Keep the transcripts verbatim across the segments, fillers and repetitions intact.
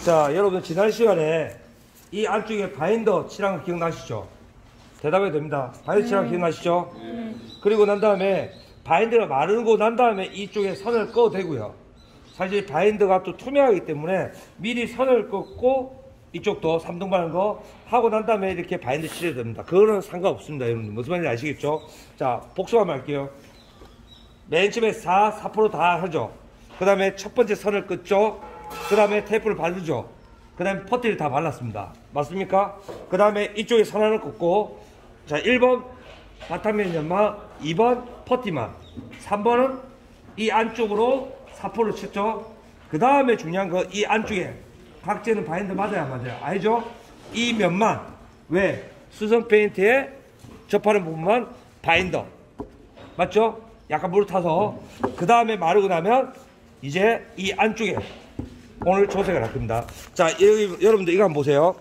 자, 여러분 지난 시간에 이 안쪽에 바인더 칠한 거 기억나시죠? 대답해도 됩니다. 바인더 칠한 거 기억나시죠? 네. 그리고 난 다음에 바인더가 마르고 난 다음에 이쪽에 선을 꺼도 되고요. 사실 바인더가 또 투명하기 때문에 미리 선을 긋고 이쪽도 삼 등 바른 거 하고 난 다음에 이렇게 바인더 칠해야 됩니다. 그거는 상관없습니다. 여러분들 무슨 말인지 아시겠죠? 자, 복수 한번 할게요. 맨 처음에 사, 사 퍼센트 다 하죠. 그 다음에 첫 번째 선을 긋죠. 그 다음에 테이프를 바르죠. 그 다음에 퍼티를 다 발랐습니다. 맞습니까? 그 다음에 이쪽에 선 하나 긋고, 자, 일 번 바탕면 연마, 이 번 퍼티만, 삼 번은 이 안쪽으로 사 퍼센트 쳤죠. 그 다음에 중요한 거 이 안쪽에 각재는 바인더 맞아야 맞아요. 알죠? 이 면만, 왜? 수성 페인트에 접하는 부분만 바인더, 맞죠? 약간 물을 타서 그 다음에 마르고 나면 이제 이 안쪽에 오늘 조색을 할 겁니다. 자, 여기, 여러분들 이거 한번 보세요.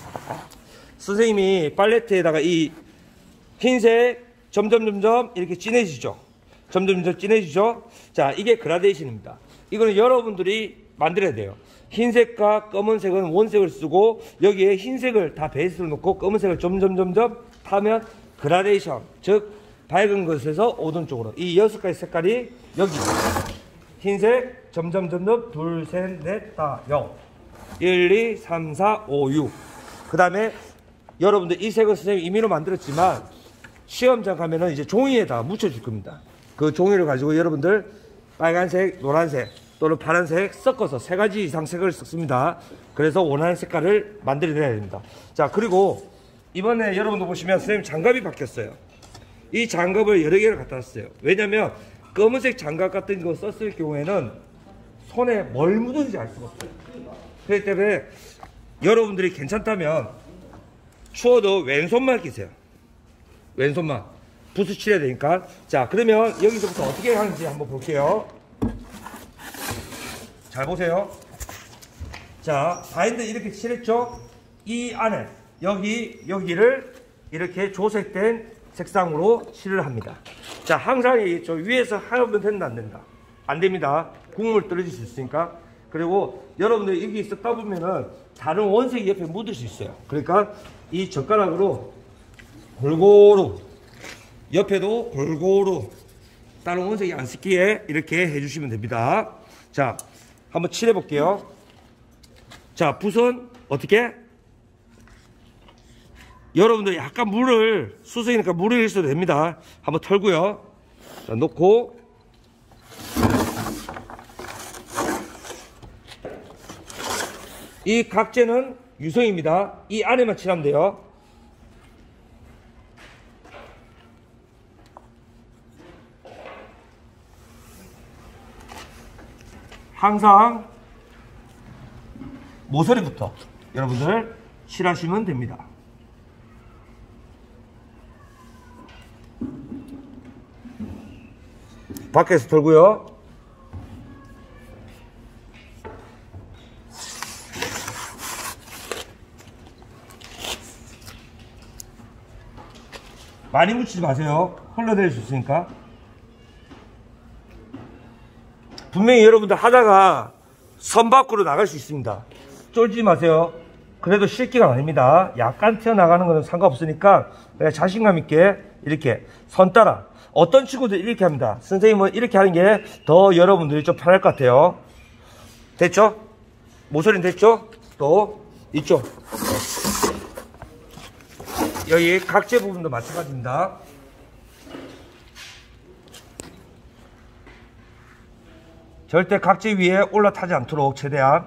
선생님이 팔레트에다가 이 흰색 점점 점점 이렇게 진해지죠. 점점 점점 진해지죠. 자, 이게 그라데이션입니다. 이거는 여러분들이 만들어야 돼요. 흰색과 검은색은 원색을 쓰고 여기에 흰색을 다 베이스로 놓고 검은색을 점점 점점 타면 그라데이션, 즉 밝은 것에서 어두운 쪽으로 이 여섯 가지 색깔이 여기 흰색 점점 점점 둘, 셋, 넷, 다, 영 일, 이, 삼, 사, 오, 육 그 다음에 여러분들 이 색은 선생님이 임의로 만들었지만 시험장 가면은 이제 종이에다 묻혀줄 겁니다. 그 종이를 가지고 여러분들 빨간색, 노란색 또는 파란색 섞어서 세 가지 이상 색을 섞습니다. 그래서 원하는 색깔을 만들어내야 됩니다. 자, 그리고 이번에 여러분들 보시면 선생님 장갑이 바뀌었어요. 이 장갑을 여러 개를 갖다 놨어요. 왜냐면 검은색 장갑 같은 거 썼을 경우에는 손에 뭘 묻은지 알 수가 없어요. 그렇기 때문에 여러분들이 괜찮다면 추워도 왼손만 끼세요. 왼손만. 붓을 칠해야 되니까. 자, 그러면 여기서부터 어떻게 하는지 한번 볼게요. 잘 보세요. 자, 바인더 이렇게 칠했죠? 이 안에 여기 여기를 이렇게 조색된 색상으로 칠을 합니다. 자, 항상 저 위에서 하면 된다 안 된다? 안 됩니다. 국물 떨어질 수 있으니까. 그리고 여러분들 여기 있었다 보면은 다른 원색이 옆에 묻을 수 있어요. 그러니까 이 젓가락으로 골고루 옆에도 골고루 다른 원색이 안 섞이게 이렇게 해주시면 됩니다. 자, 한번 칠해 볼게요. 자, 붓은 어떻게? 여러분들 약간 물을, 수성이니까 물을 있어도 됩니다. 한번 털고요. 자, 놓고 이 각재는 유성입니다. 이 안에만 칠하면 돼요. 항상 모서리부터 여러분들 칠하시면 됩니다. 밖에서 털고요. 많이 묻히지 마세요. 흘러내릴 수 있으니까. 분명히 여러분들 하다가 선 밖으로 나갈 수 있습니다. 쫄지 마세요. 그래도 실기가 아닙니다. 약간 튀어나가는 것은 상관없으니까 자신감 있게 이렇게 선 따라. 어떤 친구들 이렇게 합니다. 선생님은 이렇게 하는 게 더 여러분들이 좀 편할 것 같아요. 됐죠? 모서리는 됐죠? 또 이쪽 여기 각재 부분도 마찬가지입니다. 절대 각재 위에 올라타지 않도록 최대한.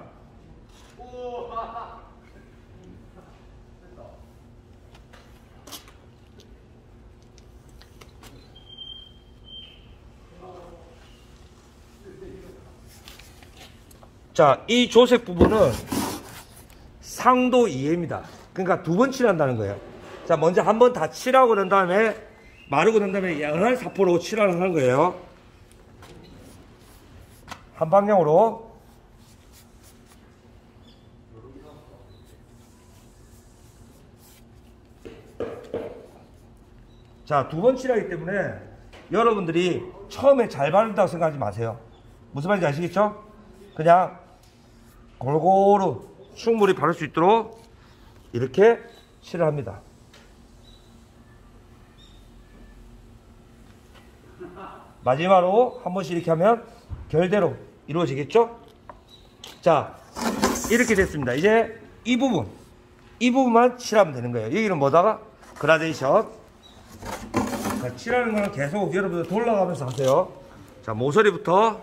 자, 이 조색 부분은 상도 이해입니다. 그러니까 두 번 칠한다는 거예요. 자, 먼저 한 번 다 칠하고 난 다음에 마르고 난 다음에 연한 사포로 칠하는 거예요. 한 방향으로. 자, 두 번 칠하기 때문에 여러분들이 처음에 잘 바른다고 생각하지 마세요. 무슨 말인지 아시겠죠? 그냥 골고루 충분히 바를 수 있도록 이렇게 칠을 합니다. 마지막으로 한 번씩 이렇게 하면 결대로 이루어지겠죠? 자, 이렇게 됐습니다. 이제 이 부분, 이 부분만 칠하면 되는 거예요. 여기는 뭐다가? 그라데이션. 자, 칠하는 거는 계속 여러분들 돌아가면서 하세요. 자, 모서리부터.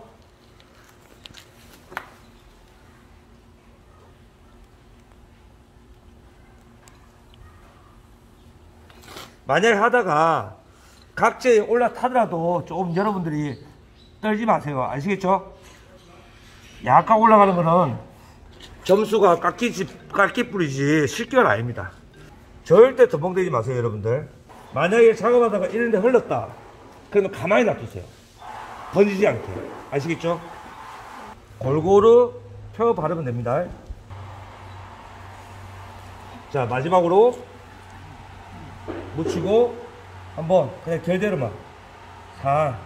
만약에 하다가 각재에 올라타더라도 조금 여러분들이 떨지 마세요. 아시겠죠? 약간 올라가는 거는 점수가 깎이지, 깎이 뿌리지 실격은 아닙니다. 절대 덤벙대지 마세요, 여러분들. 만약에 작업하다가 이런데 흘렀다. 그러면 가만히 놔두세요. 번지지 않게. 아시겠죠? 골고루 펴 바르면 됩니다. 자, 마지막으로 묻히고 한번 그냥 결대로만 살.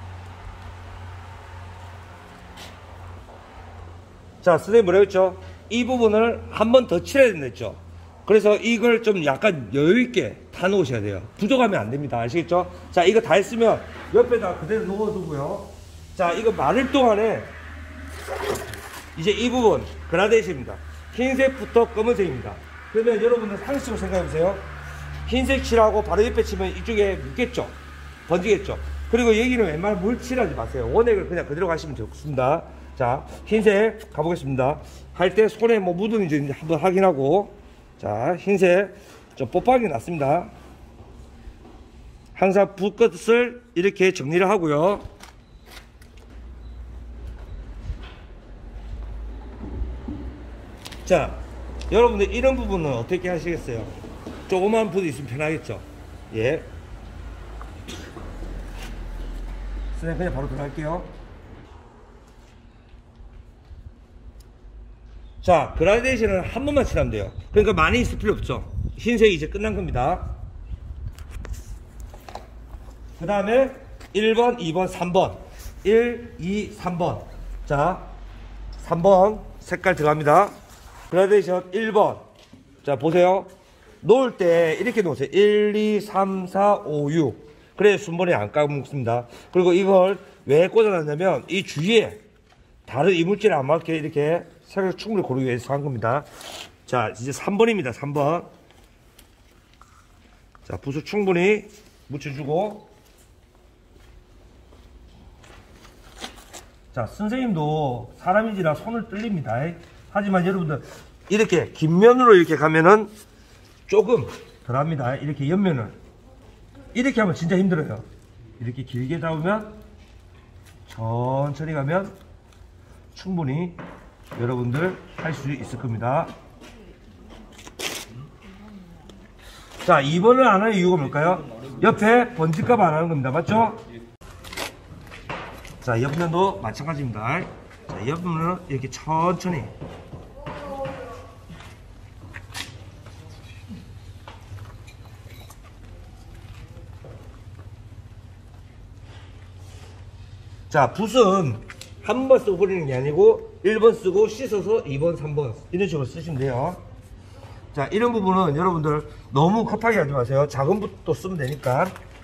자, 선생님 뭐라고 했죠? 이 부분을 한 번 더 칠해야 된다 했죠? 그래서 이걸 좀 약간 여유있게 다 놓으셔야 돼요. 부족하면 안 됩니다. 아시겠죠? 자, 이거 다 했으면 옆에다 그대로 놓아두고요. 자, 이거 마를 동안에 이제 이 부분 그라데이션입니다. 흰색부터 검은색입니다. 그러면 여러분들 상식적으로 생각해보세요. 흰색 칠하고 바로 옆에 치면 이쪽에 묻겠죠? 번지겠죠? 그리고 여기는 웬만하면 물 칠하지 마세요. 원액을 그냥 그대로 가시면 좋습니다. 자, 흰색 가보겠습니다. 할 때 손에 뭐 묻은지 한번 확인하고. 자, 흰색 좀 뽀뽀하게 났습니다. 항상 붓끝을 이렇게 정리를 하고요. 자, 여러분들 이런 부분은 어떻게 하시겠어요? 조그만 붓이 있으면 편하겠죠? 예. 선생님 그냥 바로 들어갈게요. 자, 그라데이션은 한 번만 칠하면 돼요. 그러니까 많이 있을 필요 없죠. 흰색이 이제 끝난 겁니다. 그 다음에 일 번, 이 번, 삼 번. 일, 이, 삼 번. 자, 삼 번 색깔 들어갑니다. 그라데이션 일 번. 자, 보세요. 놓을 때 이렇게 놓으세요. 일, 이, 삼, 사, 오, 육. 그래야 순번에 안 까먹습니다. 그리고 이걸 왜 꽂아놨냐면 이 주위에 다른 이물질이 안 맞게 이렇게 색을 충분히 고르기 위해서 한 겁니다. 자, 이제 삼 번입니다. 삼 번. 자, 붓을 충분히 묻혀주고. 자, 선생님도 사람인지라 손을 떨립니다. 하지만 여러분들 이렇게 뒷면으로 이렇게 가면은 조금 덜 합니다. 이렇게 옆면을. 이렇게 하면 진짜 힘들어요. 이렇게 길게 잡으면 천천히 가면 충분히 여러분들 할 수 있을 겁니다. 자, 이 번을 안 하는 이유가 뭘까요? 옆에 번질까봐 안 하는 겁니다. 맞죠? 자, 옆면도 마찬가지입니다. 자, 옆면은 이렇게 천천히. 자, 붓은 한 번 쓰고 버리는 게 아니고 일 번 쓰고 씻어서 이 번, 삼 번 이런 식으로 쓰시면 돼요. 자, 이런 부분은 여러분들 너무 급하게 하지 마세요. 작은 붓도 쓰면 되니까.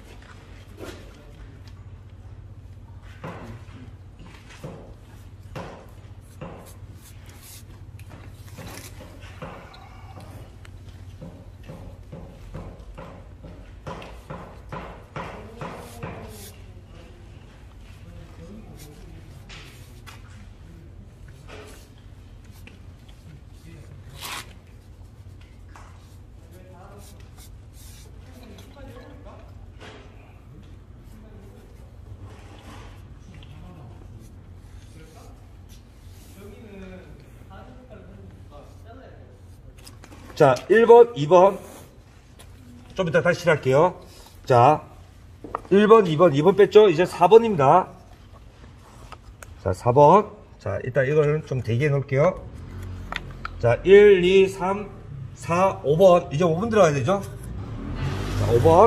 자, 일 번, 이 번. 좀 이따 다시 칠할게요. 자, 일 번, 이 번, 이 번 뺐죠? 이제 사 번입니다. 자, 사 번. 자, 일단 이거는 좀 대기해 놓을게요. 자, 일, 이, 삼, 사, 오 번. 이제 오 번 들어가야 되죠? 자, 오 번.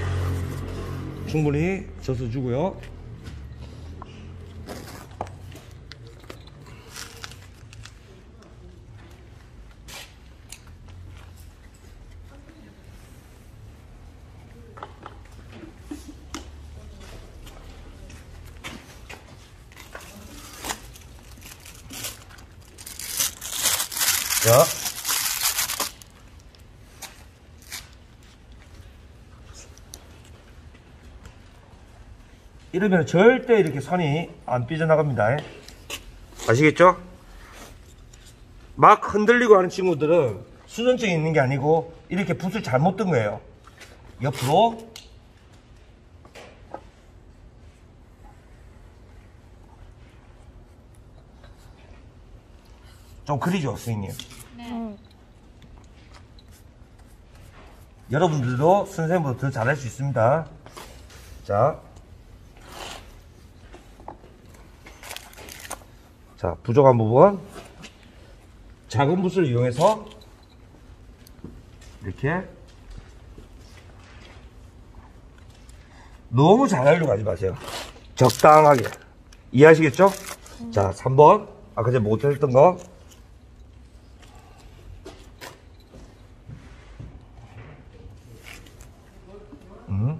충분히 젖어 주고요. 자. 이러면 절대 이렇게 선이 안 삐져나갑니다. 아시겠죠? 막 흔들리고 하는 친구들은 수전증이 있는 게 아니고 이렇게 붓을 잘못 든 거예요. 옆으로 좀 그리죠, 선생님? 네. 여러분들도 선생님보다 더 잘할 수 있습니다. 자, 자 부족한 부분 작은 붓을 이용해서 이렇게 너무 잘 하려고 하지 마세요. 적당하게. 이해하시겠죠? 음. 자, 삼 번 아까 제가 못했던 거. 음.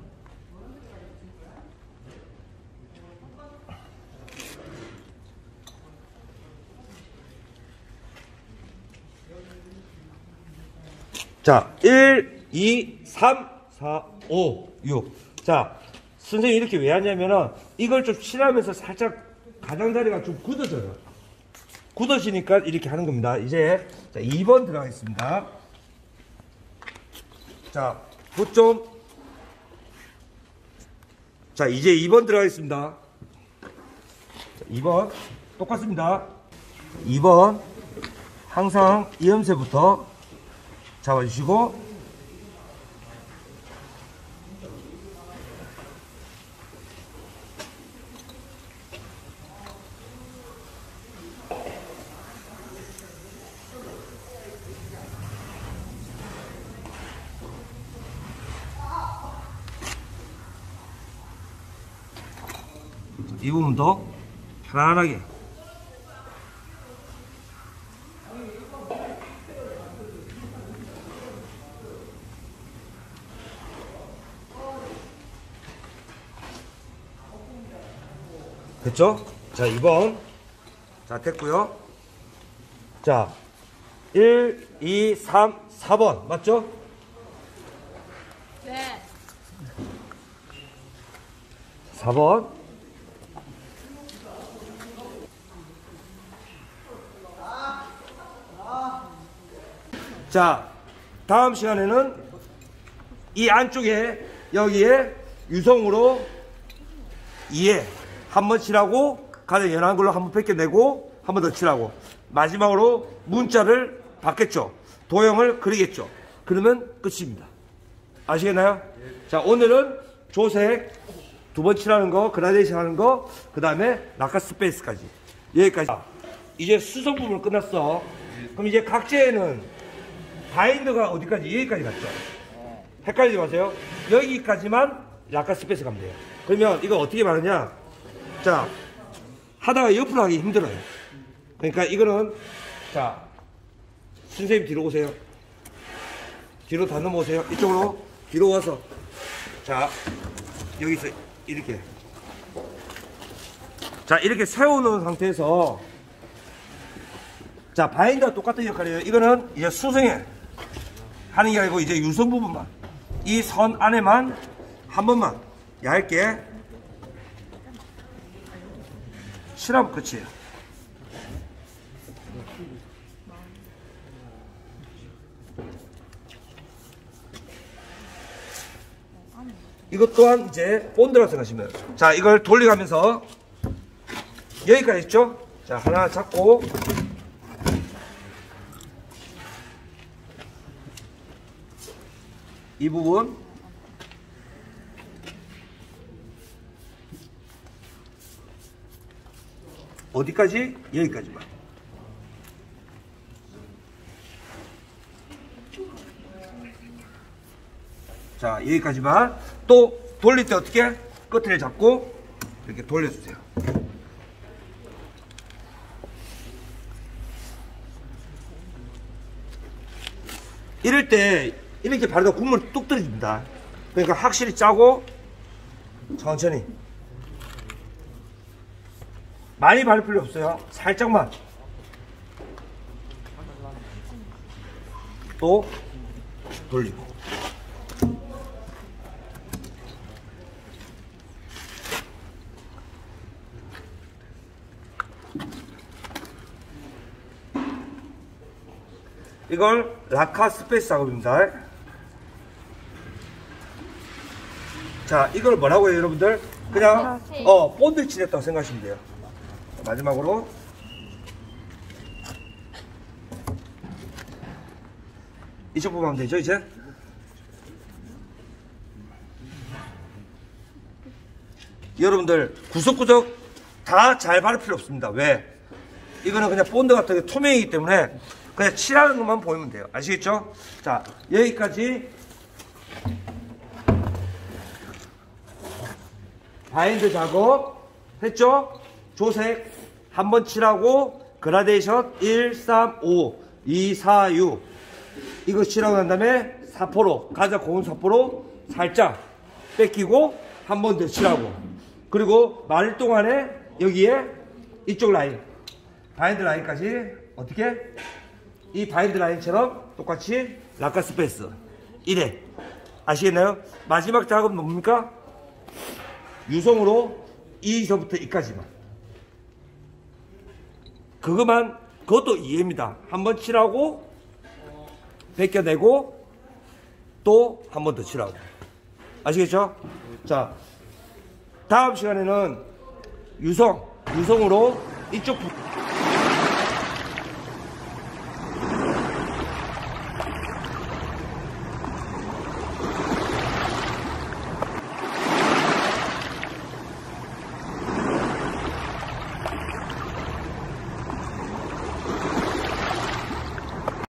자, 일, 이, 삼, 사, 오, 육. 자, 선생님이 이렇게 왜 하냐면은 이걸 좀 칠하면서 살짝 가장자리가 좀 굳어져요. 굳어지니까 이렇게 하는 겁니다. 이제 자, 이 번 들어가겠습니다. 자, 붓 좀. 자, 이제 이 번 들어가겠습니다. 자, 이 번 똑같습니다. 이 번 항상 이음새부터 잡아주시고 이 부분도 편안하게 됐죠? 자, 이 번 자 됐고요. 자, 일, 이, 삼, 사 번 맞죠? 네. 사 번 자, 다음 시간에는 이 안쪽에 여기에 유성으로 이에 한 번 칠하고 가장 연한 걸로 한 번 벗겨내고 한 번 더 칠하고 마지막으로 문자를 받겠죠. 도형을 그리겠죠. 그러면 끝입니다. 아시겠나요? 자, 오늘은 조색 두 번 칠하는 거, 그라데이션 하는 거, 그 다음에 라카 스페이스까지 여기까지. 이제 수성 부분 끝났어. 그럼 이제 각재에는 바인더가 어디까지? 여기까지 갔죠. 헷갈리지 마세요. 여기까지만 라카 스페이스 가면 돼요. 그러면 이거 어떻게 말하냐? 자, 하다가 옆으로 하기 힘들어요. 그러니까 이거는 자, 선생님 뒤로 오세요. 뒤로 다 넘어오세요. 이쪽으로 뒤로 와서 자, 여기서 이렇게 자, 이렇게 세워놓은 상태에서 자, 바인더와 똑같은 역할이에요. 이거는 이제 수성에 하는 게 아니고 이제 유성 부분만 이 선 안에만 한 번만 얇게 칠하면 끝이에요. 이것 또한 이제 본드라고 생각하시면 돼요. 자, 이걸 돌려가면서 여기까지 있죠? 자, 하나 잡고 이 부분 어디까지? 여기까지만. 자, 여기까지만. 또 돌릴 때 어떻게? 끝을 잡고 이렇게 돌려주세요. 이럴 때 이렇게 바르다 국물 뚝 떨어집니다. 그러니까 확실히 짜고 천천히. 많이 바를 필요 없어요. 살짝만. 또 돌리고. 이걸 라카 스페이스 작업입니다. 자, 이걸 뭐라고 해요, 여러분들? 그냥 어 본드 칠했다고 생각하시면 돼요. 마지막으로 이쪽 부분 하면 되죠, 이제? 여러분들 구석구석 다 잘 바를 필요 없습니다. 왜? 이거는 그냥 본드 같은 게 투명이기 때문에 그냥 칠하는 것만 보이면 돼요. 아시겠죠? 자, 여기까지 바인드 작업 했죠? 조색 한번 칠하고 그라데이션 일, 삼, 오, 이, 사, 육 이거 칠하고 난 다음에 사포로 가장 고운 사포로 살짝 뺏기고 한 번 더 칠하고 그리고 마를 동안에 여기에 이쪽 라인 바인드 라인까지 어떻게? 이 바인드 라인처럼 똑같이 라카 스페이스 이래. 아시겠나요? 마지막 작업은 뭡니까? 유성으로 이서부터 이까지만. 그것만, 그것도 이해입니다. 한번 칠하고 벗겨내고 또 한 번 더 칠하고. 아시겠죠? 자, 다음 시간에는 유성, 유성으로 이쪽